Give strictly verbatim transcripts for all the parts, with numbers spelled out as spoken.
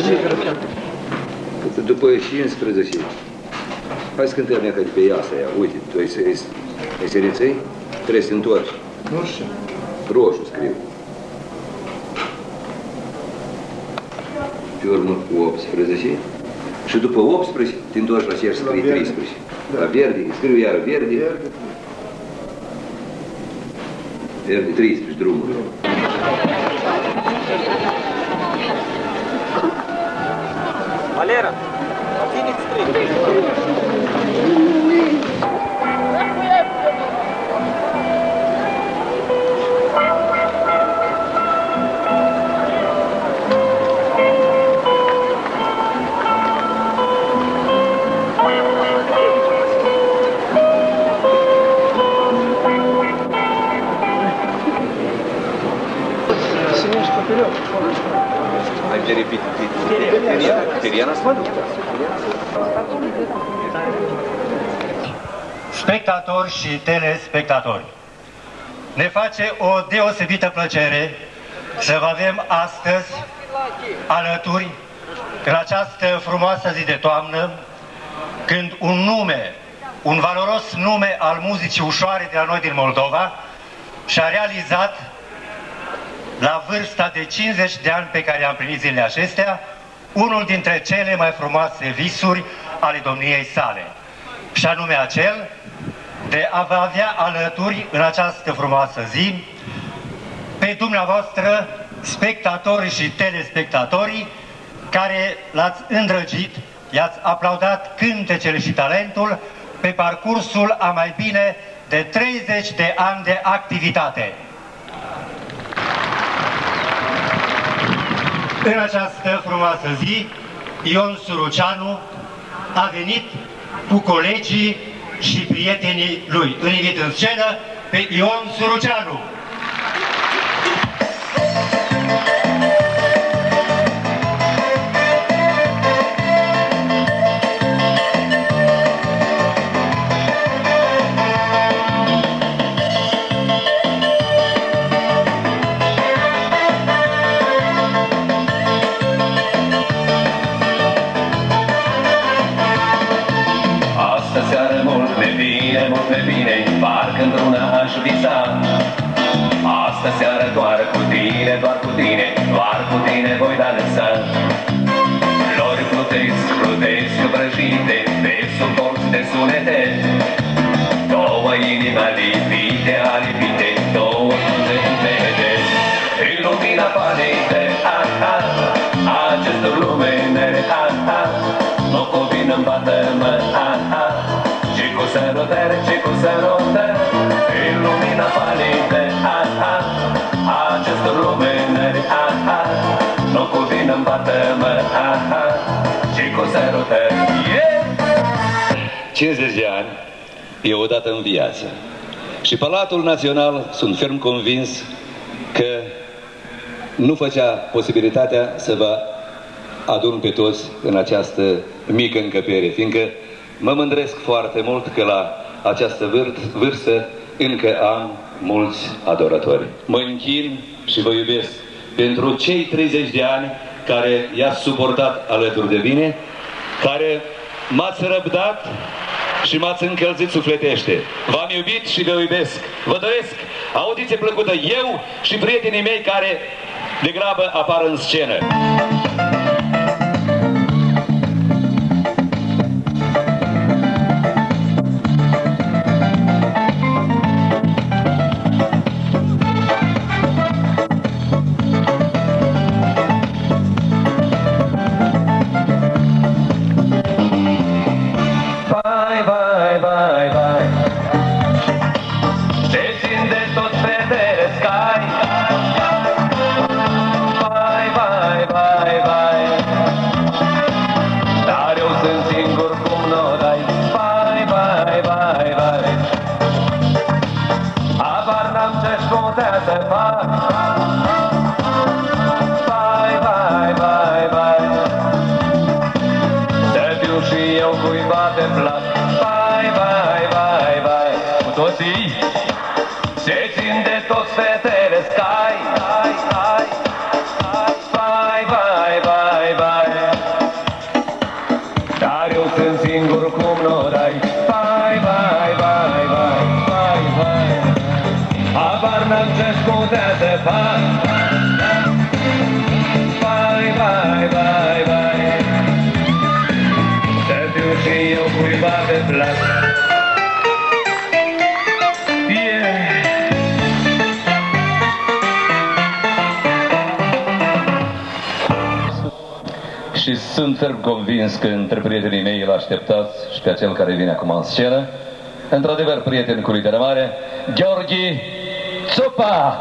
După cincisprezece. Hai să cântăm ea ca de pe iasă aia. Uite, tu ai săriței? Trebuie să te întorci. Nu știu. Roșu scriu. Pe urmă optsprezece. Și după optsprezece te întorci la cer să scrii treisprezece. La verde. Scriu iară verde. Verde treisprezece, drumul. Valera, țineți trei. Hai de repit. Periana Sfântul. Spectatori și telespectatori, ne face o deosebită plăcere să vă avem astăzi alături în această frumoasă zi de toamnă, când un nume, un valoros nume al muzicii ușoare de la noi din Moldova și-a realizat la vârsta de cincizeci de ani pe care am primit zilele acestea, unul dintre cele mai frumoase visuri ale domniei sale, și anume acel de a vă avea alături în această frumoasă zi pe dumneavoastră, spectatorii și telespectatorii, care l-ați îndrăgit, i-ați aplaudat cântecele și talentul pe parcursul a mai bine de treizeci de ani de activitate. În această frumoasă zi, Ion Suruceanu a venit cu colegii și prietenii lui. Îl invit în scenă pe Ion Suruceanu. Astă seară doar cu tine, doar cu tine, doar cu tine voi dansa. Flori plutesc, plutesc vrăjite, de sub colț de sunete. Două inimi alipite, alipite, două buze umede. În lumina palite, ah, ah, acestor lumene, ah, ah, nu cuvine-mi bată-mă, ah, ah, ce cu sărutări, ce cu sărutări. În lumina palite, ah, ah, acestor luminări, ah, ah, nu cuvine-mi bată-mă, ah, ah, ce cu sărutări. cincizeci de ani e odată în viață. Și Palatul Național, sunt ferm convins că nu făcea posibilitatea să vă adun pe toți în această mică încăpere, fiindcă mă mândresc foarte mult că la această vârstă încă am mulți adoratori. Mă închin și vă iubesc pentru cei treizeci de ani care i-ați suportat alături de mine, care m-ați răbdat și m-ați încălzit sufletește. V-am iubit și vă iubesc. Vă doresc audiție plăcută eu și prietenii mei care degrabă apar în scenă. Bye, bye, bye. și sunt ferm convins că între prietenii mei îl așteptați și pe acel care vine acum în scenă. Într-adevăr, prieten cu literă mare, Gheorghe Țupa!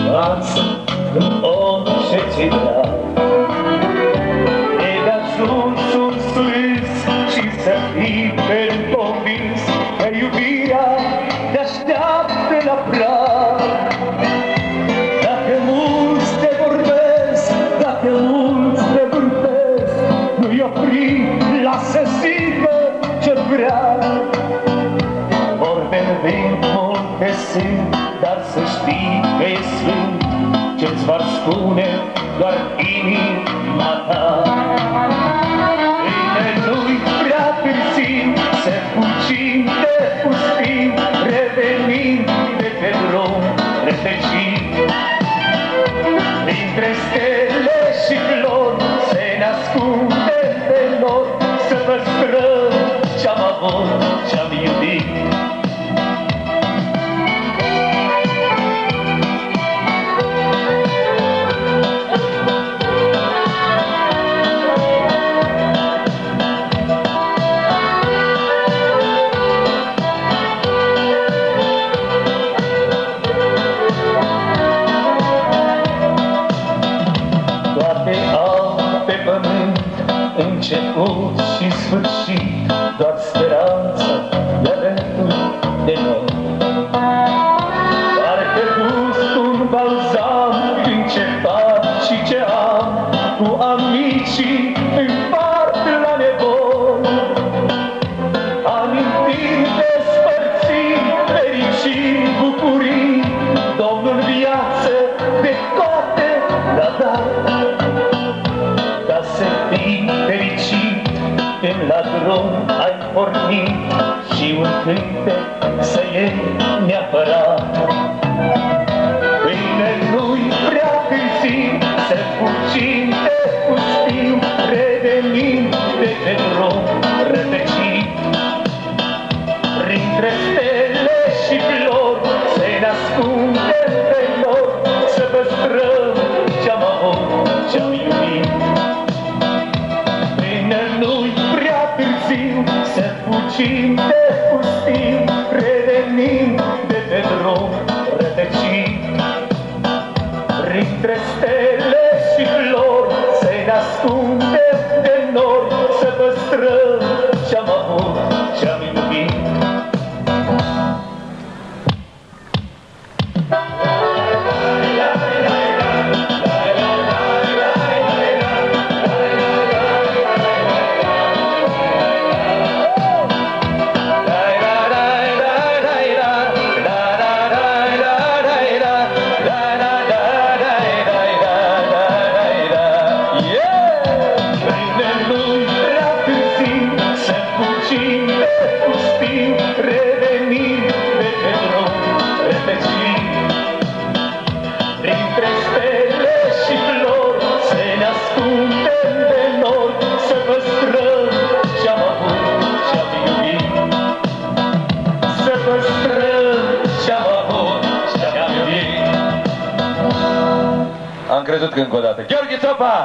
față în orice ți vrea. E de ajuns un surâs și să fii ferm convins că iubirea te așteaptă la prag. Dacă mulți te vorbesc, dacă mulți te vârtesc, nu-i opri, lasă zică ce vrea. Vorbe-n vânt, multe sunt, dar să știi că e sfânt ce-ți va spune doar inima ta. Bine, nu-i prea târziu, să fugim de pustii, revenind de pe drum rătăcit. Dintre stele și flori se nascunde pe nor, să păstrăm ce-am avut, ce-am iubit. Început și sfârșit, doar speranța de alături de noi. Parcă gust un balzam din ce fac și ce am, cu amicii împart la nevoi. Amintiri despărțiri, fericiri, bucurii, Domnul viață de toate l-a dat. Ca să fii fericit, când la drum ai pornit și un cântec să iei neapărat. Pâine nu-i prea târziu, să fugim de pustiu, revenind de pe drum rătăcit. Printre stele și flori se nascunde pe nor, să păstrăm ce-am avut, ce-am iubit. Nu-i prea târziu, să fugim de pustiu, revenind de pe drum rătăcit. Printre stele și flori se nascunde de nori, să păstrăm ce-am avut, ce-am iubit. Am crezut că încă o dată. Gheorghe Țopa!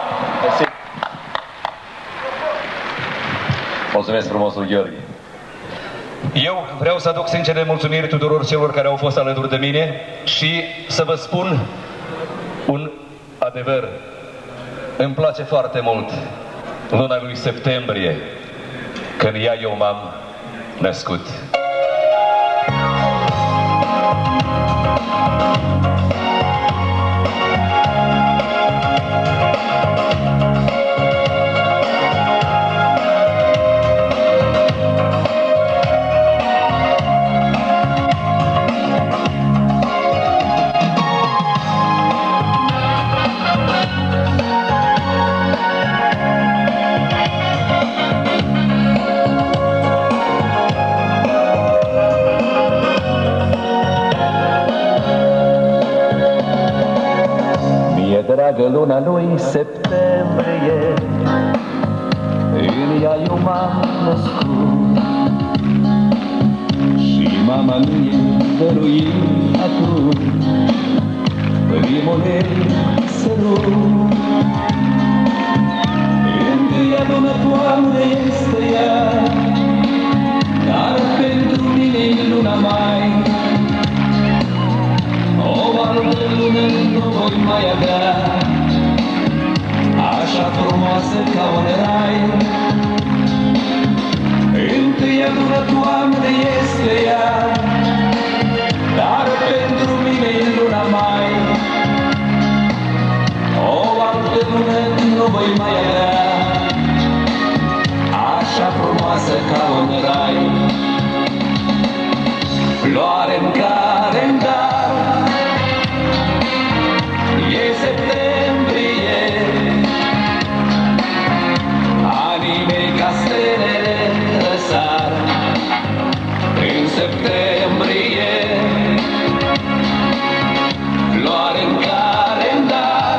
Mulțumesc frumosul, Gheorghe. Eu vreau să aduc sincere mulțumiri tuturor celor care au fost alături de mine și să vă spun un adevăr. Îmi place foarte mult luna lui septembrie, când ea eu m-am născut. Dragă luna lui septembrie, în ea eu m-am născut și mama mie dăruit atunci primul ei sărut. Întâia lună toamnă este ea, dar pentru mine e luna mai, o altă lună nu voi mai avea, așa frumoasă ca un rai. Întâia lună, Doamne, este ea, dar pentru mine e luna mai. O altă lună nu voi mai avea, așa frumoasă ca un rai. Floare-n calendar, e septembrie, anii mei ca stelele răsar în septembrie. Floare-n calendar,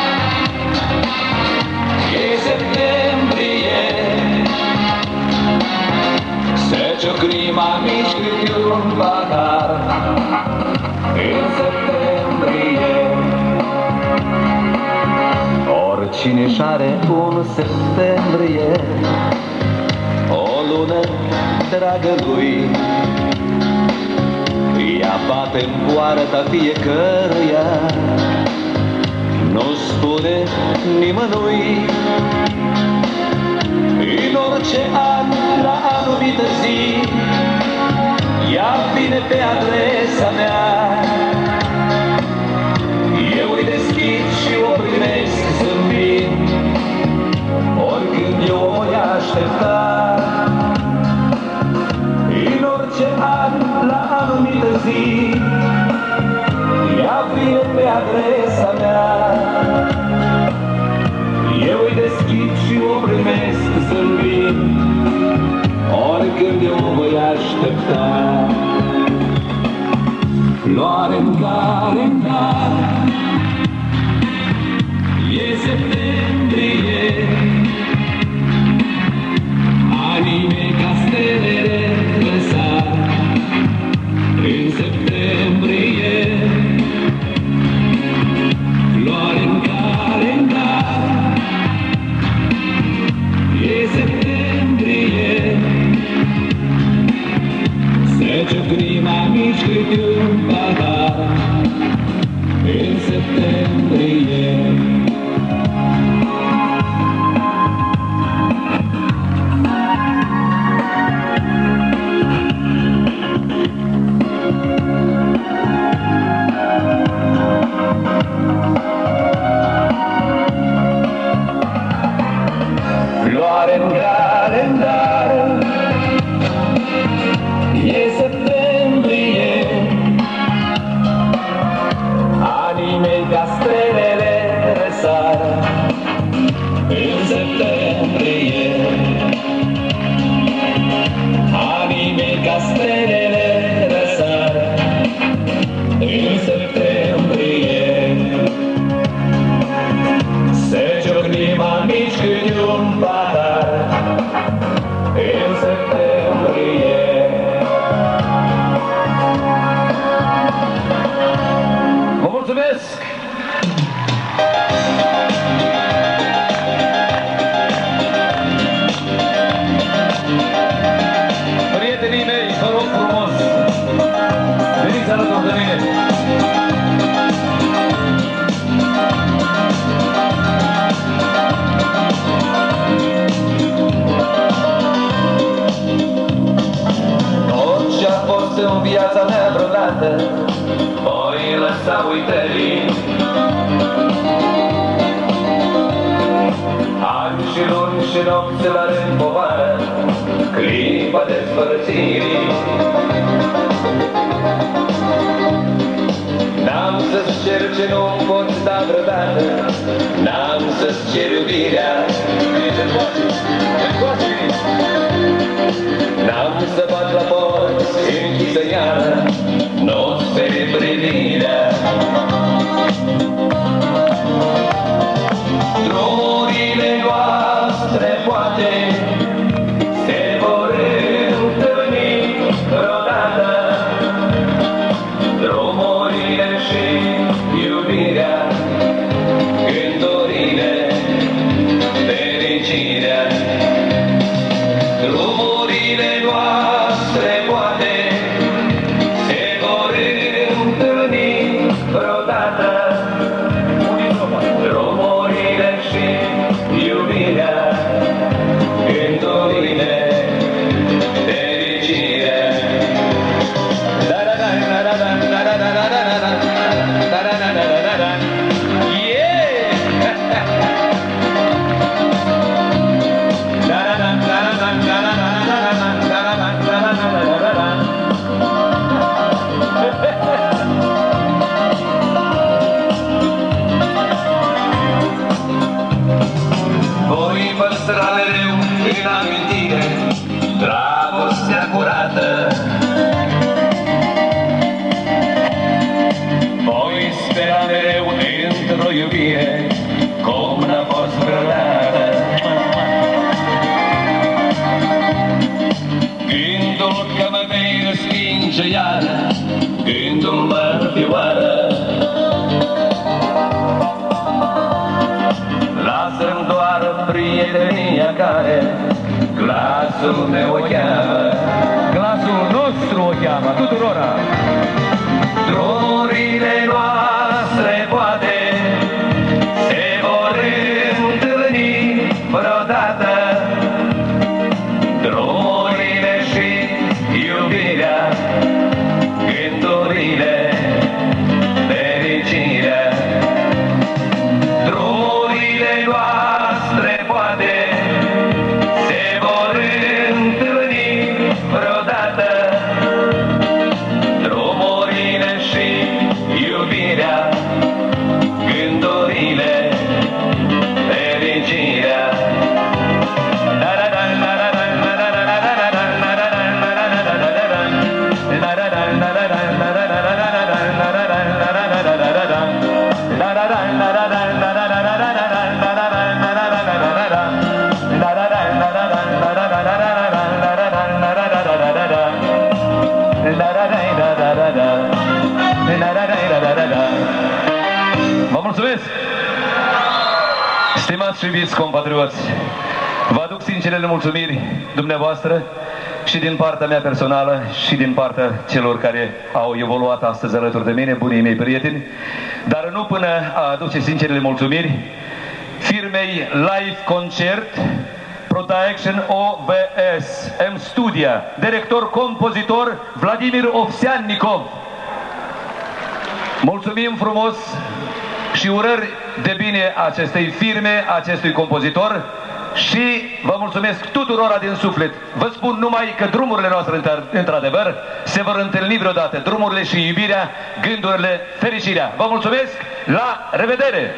e septembrie, se ciocnima mici cât un pahar în septembrie. Oricine își are un septembrie, o lună dragă lui, ea bate-n poarta fiecăruia, nu spune nimănui. În orice an, la anumită zi, ea vine pe adresa mea. Eu îi deschid și o primesc zâmbind, oricând eu o voi aștepta. În orice an, la anumită zi, ea vine pe adresa mea. Eu îi deschid și o primesc zâmbind, oricând eu o voi aștepta. Floare-n calendar, e septembrie, anii mei ca stelele răsar în septembrie. Floare-n calendar, e septembrie, se ciocnima mici cât un pahar în septembrie. Floare-n calendar, e septembrie, anii mei ca stelele răsar în septembrie. Anii mei ca stelele răsar în septembrie. Se ciocnima mici cât un pahar în septembrie. Vă mulțumesc! Prietenii mei, vă rog frumos, veniți alături de mine! În viața mea vreodată voi lăsa uitării, ani și luni și nopți la rând povară, clipa despărțirii. N-am să-ți cer ce nu poți da vreodată, n-am să-ți cer iubirea, n-am să bat la porți închisă iară, n-o speri privirea. Drumurile noastre poate se vor întâlni vreodată, drumurile și iubirea, gândurile, fericirea. Drumurile noastre poate se vor întâlni vreodată. o iubire cum n-a fost vreodată. Gândul că mă vei respinge iară, gândul mă fioară. Lasă-mi doar prietenia care glasul meu o cheamă. Glasul nostru o cheamă, tuturora. Drumurile noastre poate se vor întâlni vreodată. Drumurile și iubirea, gândurile, fericirea. Drumurile noastre poate se vor întâlni vreodată. Drumurile și iubirea, gândurile, fericirea. Vă mulțumesc! Stimați și iubiți compatrioți, vă aduc sincerele mulțumiri dumneavoastră și din partea mea personală și din partea celor care au evoluat astăzi alături de mine, bunii mei prieteni, dar nu până a aduce sincerele mulțumiri firmei Live Concert Production O V S M Studia, director-compozitor Vladimir Ovseannikov. Mulțumim frumos și urări de bine acestei firme, acestui compozitor și vă mulțumesc tuturora din suflet. Vă spun numai că drumurile noastre, într-adevăr, se vor întâlni vreodată. Drumurile și iubirea, gândurile, fericirea. Vă mulțumesc, la revedere!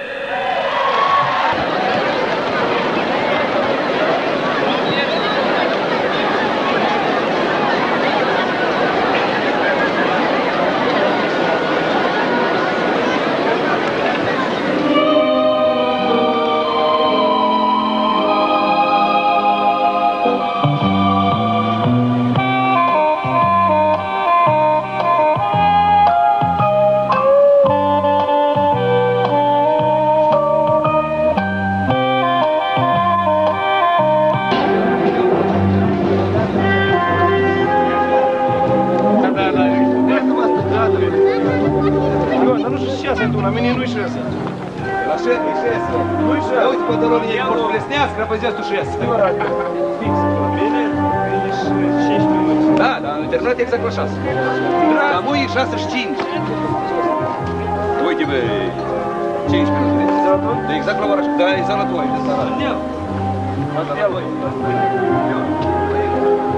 La mine nu-i șesă. La șesă, e șesă. Nu-i șesă. Uite pantalonii ei vor plesnească, răpăzească șesă. Fix. Bine, cinci minute. Da, dar am terminat exact la șase. La mui e șase și cinci. Uite, bă, cinci minute. De exact la ora. Da, exact la doi. Da, la doi.